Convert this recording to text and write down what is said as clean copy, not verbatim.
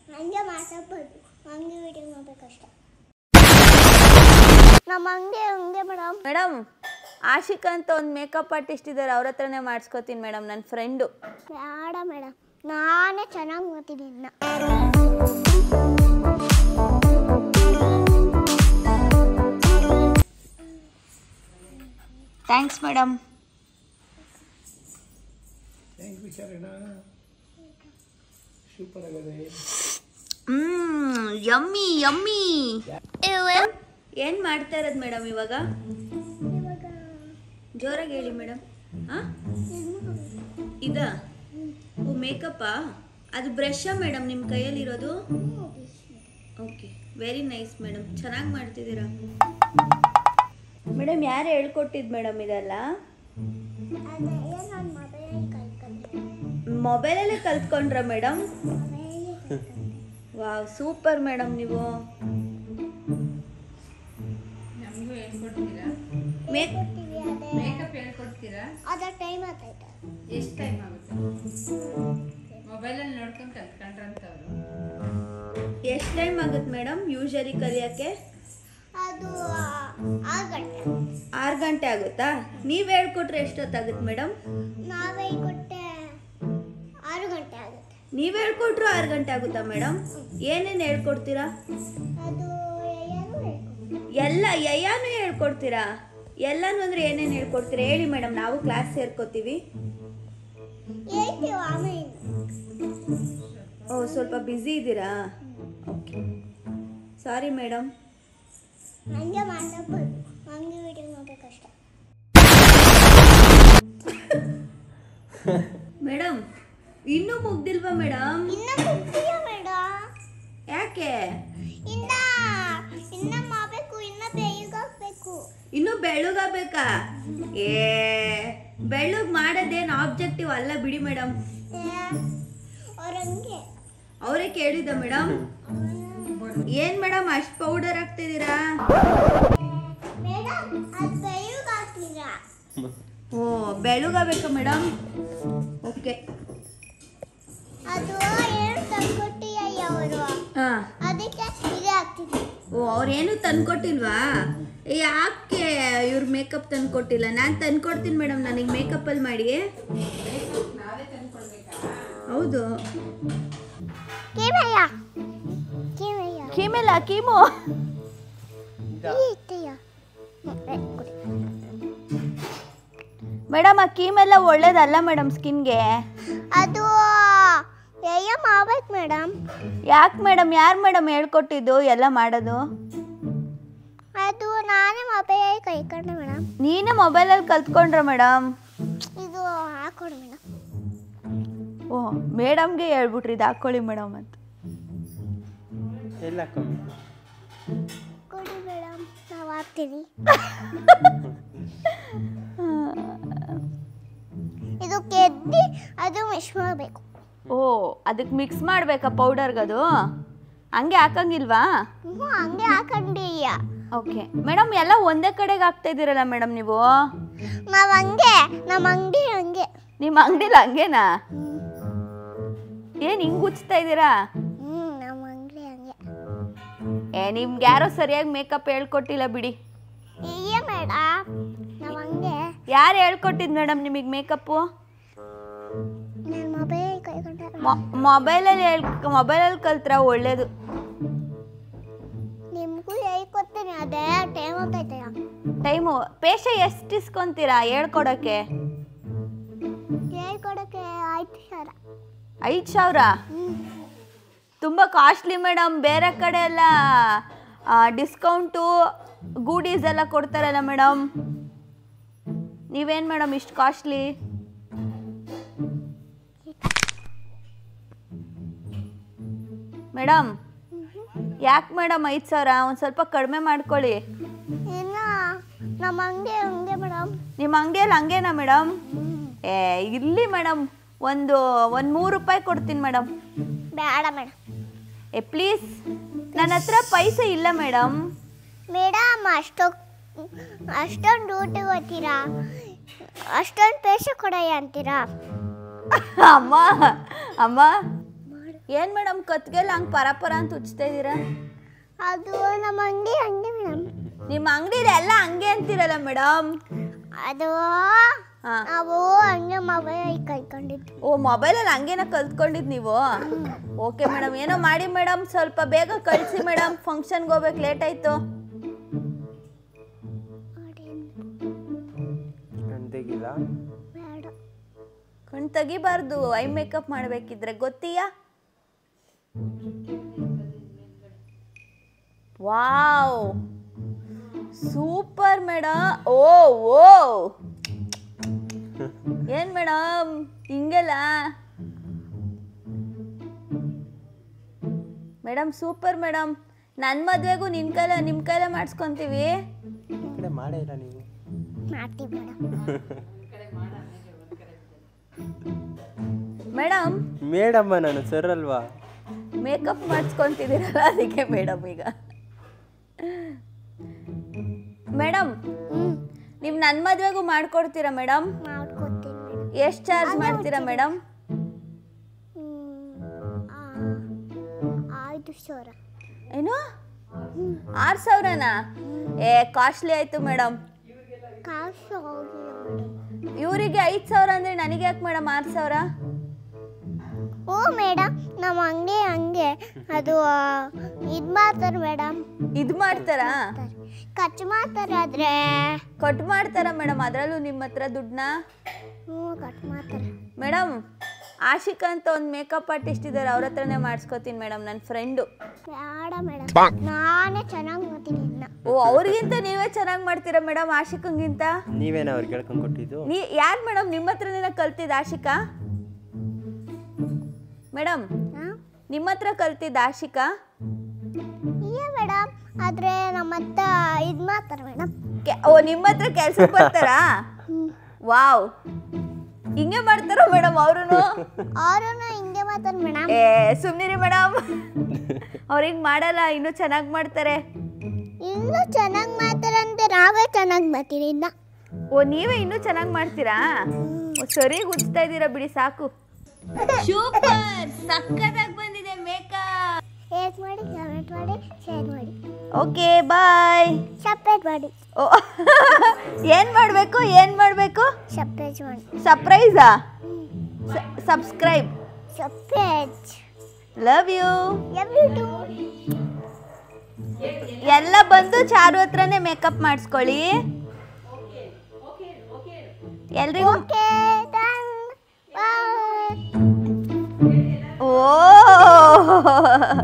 ಹಂಗೆ ಮಾತಾಡ್ಬೋದು, ಹಂಗೆ ವಿಡಿಯೋ ಮಾಡಬೇಕಷ್ಟೆ. ನಮ್ಮ ಹಂಗೆ ಹಂಗೆ ಮೇಡಮ್ ಆಶಿಕ್ ಅಂತ ಒಂದು ಮೇಕಪ್ ಆರ್ಟಿಸ್ಟ್ ಇದ್ದಾರೆ, ಅವ್ರ ಹತ್ರನೇ ಮಾಡಿಸ್ಕೋತೀನಿ ಮೇಡಮ್, ನನ್ನ ಫ್ರೆಂಡು. ಬೇಡ ಮೇಡಮ್, ನಾನೇ ಚೆನ್ನಾಗಿ ಮಾಡ್ತೀನಿ ಇನ್ನ. Thanks madam. Yummy yummy. ಏನು ಮಾಡ್ತಾ ಇರೋದು ಮೇಡಮ್ ಇವಾಗ? ಜೋರಾಗಿ ಹೇಳಿ ಮೇಡಮ್. ಇದಾ ಮೇಕಪ್ಪಾ? ಅದು ಬ್ರಷಾ ಮೇಡಮ್ ನಿಮ್ಮ ಕೈಯಲ್ಲಿರೋದು? ಓಕೆ, ವೆರಿ ನೈಸ್ ಮೇಡಮ್, ಚೆನ್ನಾಗಿ ಮಾಡ್ತಿದ್ದೀರಾ ಮೇಡಮ್. ಯಾರು ಹೇಳ್ಕೊಟ್ಟಿದ್ದು ಮೇಡಮ್ ಇದೆಲ್ಲ? ಮೊಬೈಲಲ್ಲೇ ಕಲ್ತ್ಕೊಂಡ್ರ ಮೇಡಮ್? Wow, super madam. ನೀವು ನಮಗೂ ಹೇಳ್ಕೊಡ್ತೀರಾ? ಮೇಕಪ್ ಹೇಳ್ಕೊಡ್ತೀರಾ? ಅದರ ಟೈಮ್ ಆಗ್ತೈತೆ. ಎಷ್ಟು ಟೈಮ್ ಆಗುತ್ತೆ? ಮೊಬೈಲಲ್ಲಿ ನೋಡ್ಕೊಂಡು ಕಲ್ತ್ಕೊಂಡ್ರಂತವ್ರು. ಎಷ್ಟು ಟೈಮ್ ಆಗುತ್ತೆ ಮೇಡಮ್ ಯೂಶಲಿ ಕಲಿಯೋಕ್ಕೆ? ಅದು 6 ಗಂಟೆ. 6 ಗಂಟೆ ಆಗುತ್ತಾ? ನೀವು ಹೇಳ್ಕೊಟ್ರೆ ಎಷ್ಟೊತ್ತಾಗುತ್ತೆ ಮೇಡಮ್? ನಾವೇ ಕೊಟ್ಟೆ 6 ಗಂಟೆ ಆಗುತ್ತೆ. ನೀವು ಹೇಳ್ಕೊಟ್ರು 6 ಗಂಟೆ ಆಗುತ್ತಾ ಮೇಡಮ್? ಏನೇನು ಹೇಳ್ಕೊಡ್ತೀರಾ? ಅದು ಎಲ್ಲ ಯಯಾನು ಹೇಳ್ಕೊಡ್ತೀರಾ? ಎಲ್ಲನೂ ಅಂದರೆ ಏನೇನು ಹೇಳ್ಕೊಡ್ತೀರಾ ಹೇಳಿ ಮೇಡಮ್, ನಾವು ಕ್ಲಾಸ್ ಸೇರ್ಕೋತೀವಿ. ಓ, ಸ್ವಲ್ಪ ಬ್ಯುಸಿ ಇದ್ದೀರಾ? Okay, sorry madam. ಹಂಗೆ ಮಾತಾಡ್ಬೋದು, ಹಂಗೆ ವಿಡಿಯೋ ಮಾಡಬೇಕಷ್ಟೆ. ಮೇಡಮ್ ಇನ್ನೂ ಮುಗ್ದಿಲ್ವಾ ಮೇಡಮ್? ಇನ್ನ ಮುಗ್ದಿಲ್ಲ ಮೇಡಮ್. ಯಾಕೆ? ಇನ್ನ ಮಾಡಬೇಕು, ಇನ್ನ ಬೇಯಿಗಾಗಬೇಕು. ಇನ್ನೂ ಬೆಳ್ಳಗಾಗಬೇಕಾ? ಬೆಳ್ಳಗ್ ಮಾಡೋದೇನು ಆಬ್ಜೆಕ್ಟಿವ್ ಅಲ್ಲ ಬಿಡಿ ಮೇಡಮ್. ಅವರೇ ಕೇಳಿದ ಮೇಡಮ್. ಏನ್ ಮೇಡಮ್ ಅಷ್ಟು ಪೌಡರ್ ಹಾಕ್ತಿದ್ದೀರಾ? ಓ, ಬೆಳ್ಳಗಾಗಬೇಕಾ ಮೇಡಮ್? ಓಕೆ. ಓ, ಅವ್ರೇನು ತಂದ್ಕೊಟ್ಟಿಲ್ವಾ? ಯಾಕೆ ಇವ್ರು ಮೇಕಪ್ ತಂದ್ಕೊಟ್ಟಿಲ್ಲ? ನಾನು ತಂದ್ಕೊಡ್ತೀನಿ ಮೇಡಮ್, ನನಗೆ ಮೇಕಪ್ಪಲ್ಲಿ ಮಾಡಿ. ಹೌದು. ಕೀಮೆಲ್ಲ ಕೀಮು ಮೇಡಮ್, ಆ ಕೀಮೆಲ್ಲ ಒಳ್ಳೇದಲ್ಲ ಮೇಡಮ್ ಸ್ಕಿನ್ಗೆ. ಅದು ಮಾಡ್ಬೇಕು ಮೇಡಮ್. ಯಾಕೆ ಮೇಡಮ್? ಯಾರು ಮೇಡಮ್ ಹೇಳ್ಕೊಟ್ಟಿದ್ದು ಎಲ್ಲ ಮಾಡೋದು? ಅದು ನಾನೇ ಮೊಬೈಲ್ ಕೈಕೊಂಡೆ ಮೇಡಮ್. ನೀನೇ ಮೊಬೈಲಲ್ಲಿ ಕಲ್ತ್ಕೊಂಡ್ರ ಮೇಡಮ್? ಇದು ಹಾಕೊಡಿ ಮೇಡಮ್. ಓ, ಮೇಡಮ್ಗೆ ಹೇಳ್ಬಿಟ್ರಿ ಇದು ಹಾಕ್ಕೊಳ್ಳಿ ಮೇಡಮ್ ಅಂತ. ಕೊಡಿ ಮೇಡಮ್, ನಾವು ಹಾಕ್ತೀವಿ. ಇದು ಕೆದ್ದಿ ಅದು ಮಿಕ್ಸ್ ಮಾಡಬೇಕು. ಓ, ಅದಕ್ಕೆ ಮಿಕ್ಸ್ ಮಾಡಬೇಕಾ ಪೌಡರ್ಗದು? ಹಂಗೆ ಹಾಕಂಗಿಲ್ವಾ? ಹಂಗೆ ಹಾಕೊಂಡಿಯ. ಓಕೆ ಮೇಡಮ್, ಎಲ್ಲ ಒಂದೇ ಕಡೆಗೆ ಹಾಕ್ತಾ ಇದ್ದೀರಲ್ಲ ಮೇಡಮ್ ನೀವು? ನಾವು ಹಂಗೆ, ನಮ್ಮ ಅಂಗಡಿ ಹಂಗೆ. ನಿಮ್ಮ ಅಂಗಡಿಲಿ ಹಂಗೇನಾ? ಏನು ಹಿಂಗೆ ಉಚ್ತಾ ಇದ್ದೀರಾ? ನಮ್ಮ ಅಂಗಡಿ ಹಂಗೆ. ನಿಮ್ಗೆ ಯಾರೋ ಸರಿಯಾಗಿ ಮೇಕಪ್ ಹೇಳ್ಕೊಟ್ಟಿಲ್ಲ ಬಿಡಿ. ಇಲ್ಲ ಮೇಡಮ್, ನಾವು ಹಂಗೆ. ಯಾರು ಹೇಳ್ಕೊಟ್ಟಿದ್ದು ಮೇಡಮ್ ನಿಮಗೆ ಮೇಕಪ್ಪು? ನಾನು ಮೊಬೈಲ್ ಕೈಕೊಂಡೆ. ಮೊಬೈಲಲ್ಲಿ ಕಲ್ತ್ರ ಒಳ್ಳೇದು. ನಿಮಗೂ ಹೇಳ್ಕೊಡ್ತೀನಿ, ಅದೇ ಟೈಮ್ ಆಗ್ತೈತೆ. ಟೈಮು ಪೇಶ ಎಷ್ಟು ಇಸ್ಕೊಂತೀರಾ ಹೇಳ್ಕೊಡೋಕ್ಕೆ? ಹೇಳ್ಕೊಡೋಕ್ಕೆ 5,000. 5,000? ತುಂಬ ಕಾಸ್ಟ್ಲಿ ಮೇಡಮ್. ಬೇರೆ ಕಡೆ ಎಲ್ಲ ಡಿಸ್ಕೌಂಟು ಗೂಡೀಸ್ ಎಲ್ಲ ಕೊಡ್ತಾರಲ್ಲ ಮೇಡಮ್, ನೀವೇನು ಮೇಡಮ್ ಇಷ್ಟು ಕಾಸ್ಟ್ಲಿ? ಮೇಡಮ್ ಯಾಕೆ ಮೇಡಮ್ 5,000? ಒಂದು ಸ್ವಲ್ಪ ಕಡಿಮೆ ಮಾಡ್ಕೊಳ್ಳಿ. ಇನ್ನು ನಮ್ಮ ಅಂಗಡಿ ಹಂಗೆ ಮೇಡಮ್. ನಿಮ್ಮ ಅಂಗಡಿಯಲ್ಲಿ ಹಂಗೇನಾ ಮೇಡಮ್? ಇರಲಿ ಮೇಡಮ್, ಒಂದು 3 ರೂಪಾಯಿ ಕೊಡ್ತೀನಿ ಮೇಡಮ್. ಬೇಡ ಮೇಡಮ್. ಪ್ಲೀಸ್, ನನ್ನ ಹತ್ರ ಪೈಸೆ ಇಲ್ಲ ಮೇಡಮ್. ಮೇಡಮ್ ಅಷ್ಟೊಂದು ಡ್ಯೂಟಿ ಹೋಗ್ತೀರಾ, ಅಷ್ಟೊಂದು ಪೈಸೆ ಕೊಡಯ್ಯ ಅಂತೀರಾ? ಅಮ್ಮ ಏನು ಮೇಡಮ್ ಕತ್ಗೆಲ್ಲ ಹಂಗೆ ಪರ ಅಂತ ಉಚ್ತಾ ಇದ್ದೀರಾ? ಅದು ನಮ್ಮ ಅಂಗಡಿ ಹಂಗೆ ಮೇಡಮ್. ನಿಮ್ಮ ಅಂಗಡಿಲಿ ಎಲ್ಲ ಹಂಗೆ ಅಂತೀರಲ್ಲ ಮೇಡಮ್. ಅದು ನಾವು ಹಂಗೆ ಮೊಬೈಲ್ ಕಲ್ತ್ಕೊಂಡಿದ್ದು. ಓ ಮೊಬೈಲಲ್ಲಿ ಹಂಗೇನ ಕಲ್ತ್ಕೊಂಡಿದ್ದು ನೀವು? ಓಕೆ ಮೇಡಮ್, ಏನೋ ಮಾಡಿ ಮೇಡಮ್, ಸ್ವಲ್ಪ ಬೇಗ ಕಳಿಸಿ ಮೇಡಮ್, ಫಂಕ್ಷನ್ಗೆ ಹೋಗ್ಬೇಕು, ಲೇಟ್ ಆಯಿತು. ಕಣ್ಣು ತೆಗಿಬಾರ್ದು, ಐ ಮೇಕಪ್ ಮಾಡಬೇಕಿದ್ರೆ ಗೊತ್ತೀಯಾ? Wow super madam. ಓ ಓ ಏನ್ ಮೇಡಮ್ ಹಿಂಗೆಲ್ಲ? Madam super madam. ನನ್ನ ಮದುವೆಗೂ ನಿಮ್ಮ ಕೈಲೇ ಮಾಡಿಸ್ಕೊಂತೀವಿ. ಮೇಡಮ್ ಮೇಡಮ್ಮ ನಾನು ಸರ್ ಅಲ್ವಾ? ಮೇಕಪ್ ಮಾಡಿಸ್ಕೊಂತಿದ್ದೀರಲ್ಲ ಅದಕ್ಕೆ ಮೇಡಮ್. ಈಗ ಮೇಡಮ್ ನೀವು ನನ್ನ ಮದುವೆಗೂ ಮಾಡ್ಕೊಡ್ತೀರಾ ಮೇಡಮ್? ಎಷ್ಟು ಚಾರ್ಜ್ ಮಾಡ್ತೀರಾ ಮೇಡಮ್? 5,000. ಏನು 6,000ನಾ? ಕಾಸ್ಟ್ಲಿ ಆಯ್ತು ಮೇಡಮ್. ಇವರಿಗೆ 5,000 ಅಂದ್ರೆ ನನಗೆ ಯಾಕೆ ಮೇಡಮ್ 6,000? ಓ ಮೇಡಮ್ ನಮ್ಮ ಅಂಗಡಿ ಹಂಗೆ ಅದು ಇದು ಮಾಡ್ತಾರೆ ಮೇಡಮ್. ಇದು ಮಾಡ್ತಾರಾ? ಖರ್ಚು ಮಾಡ್ತಾರೆ. ಆದ್ರೆ ಕಟ್ ಮಾಡ್ತಾರಾ ಮೇಡಮ್? ಅದರಲ್ಲೂ ನಿಮ್ಮ ಹತ್ರ ದುಡ್ಡನ್ನ ಕಟ್ ಮಾಡ್ತಾರೆ ಮೇಡಮ್. ಆಶಿಕ್ ಅಂತ ಒಂದು ಮೇಕಪ್ ಆರ್ಟಿಸ್ಟ್ ಇದ್ದಾರೆ, ಅವ್ರ ಹತ್ರನೇ ಮಾಡಿಸ್ಕೊತೀನಿ ಮೇಡಮ್, ನನ್ನ ಫ್ರೆಂಡು. ಬೇಡ ಮೇಡಮ್, ನಾನೇ ಚೆನ್ನಾಗಿ ಮಾಡ್ತೀನಿ. ಓ ಅವ್ರಿಗಿಂತ ನೀವೇ ಚೆನ್ನಾಗಿ ಮಾಡ್ತೀರಾ ಮೇಡಮ್ ಆಶಿಕಂಗಿಂತ? ನೀವೇನ ಅವ್ರಿಗೆ ಹೇಳ್ಕೊಂಡು ಕೊಟ್ಟಿದ್ದು? ಯಾರು ಮೇಡಮ್ ನಿಮ್ಮ ಹತ್ರನೇ ಕಲ್ತಿದ್ದು ಆಶಿಕಾ? ಮೇಡಮ್ ನಿಮ್ಮ ಹತ್ರ ಕಲ್ತಿದ್ದ ಆಶಿಕಾ? ಇಲ್ಲ ಮೇಡಮ್, ಆದ್ರೆ ನಮ್ಮ ಹತ್ರ ಇದು ಮಾಡ್ತಾರೆ ಮೇಡಮ್. ಓ ನಿಮ್ಮ ಹತ್ರ ಕೆಲ್ಸಕ್ಕೆ ಬರ್ತಾರಾ? ವಾವ್ ಹಿಂಗೆ ಮಾಡ್ತಾರ ಮೇಡಮ್? ಅವರು ಹಿಂಗೆ ಮಾಡ್ತಾರೆ ಮೇಡಮ್. ಸುಮ್ನಿರಿ ಮೇಡಮ್, ಅವ್ರು ಹಿಂಗೆ ಮಾಡಲ್ಲ, ಇನ್ನೂ ಚೆನ್ನಾಗಿ ಮಾಡ್ತಾರೆ. ಇನ್ನೂ ಚೆನ್ನಾಗಿ ಮಾಡ್ತಾರೆ ಅಂತ ನಾವೇ ಚೆನ್ನಾಗಿ ಮಾಡ್ತೀರಿ ಇನ್ನ. ಓ ನೀವೇ ಇನ್ನೂ ಚೆನ್ನಾಗಿ ಮಾಡ್ತೀರಾ? ಸರಿ ಹುಚ್ತಾ ಇದ್ದೀರಾ ಬಿಡಿ, ಸಾಕು. ಸೂಪರ್, ಸಕ್ಕತ್ತಾಗಿ ಬಂದಿದೆ ಮೇಕಪ್. ಶೇರ್ ಮಾಡಿ, ಕಮೆಂಟ್ ಮಾಡಿ, ಶೇರ್ ಮಾಡಿ. Okay bye. ಸಬ್ಸ್ಕ್ರೈಬ್ ಮಾಡಿ. ಓ ಏನು ಮಾಡಬೇಕು? ಸಬ್ಸ್ಕ್ರೈಬ್ ಮಾಡಿ. ಸರ್ಪ್ರೈಸಾ? ಸಬ್ಸ್ಕ್ರೈಬ್. Love you. ಎಲ್ಲ ಬಂದು ಚಾರು ಹತ್ರನೇ ಮೇಕಪ್ ಮಾಡಿಸ್ಕೊಳ್ಳಿ ಎಲ್ರಿಗೂ. ಓ